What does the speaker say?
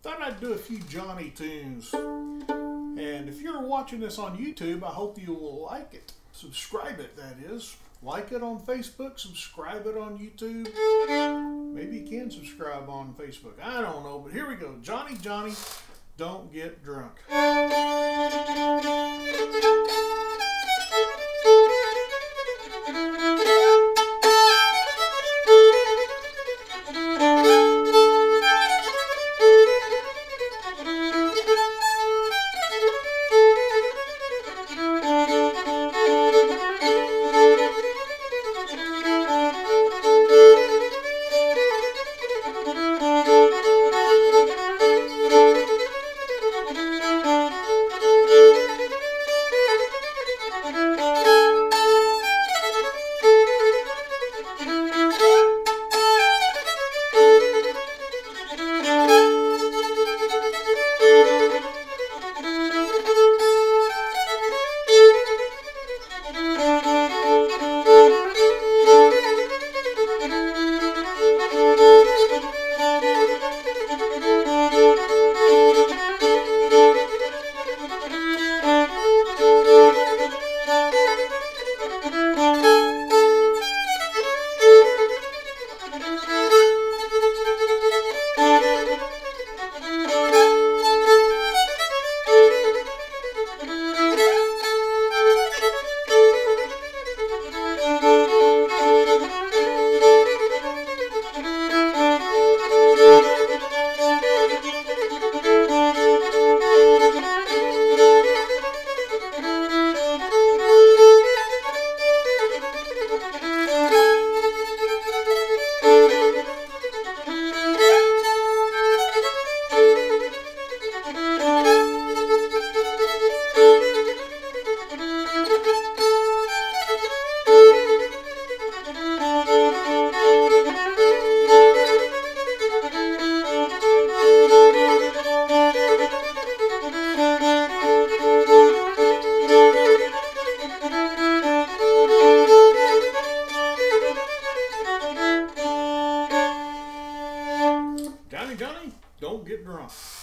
thought I'd do a few Johnny tunes. And if you're watching this on YouTube, I hope you will like it. Subscribe it, that is. Like it on Facebook, subscribe it on YouTube. Maybe you can subscribe on Facebook. I don't know, but here we go. Johnny, Johnny, don't get drunk. Johnny, Johnny, don't get drunk.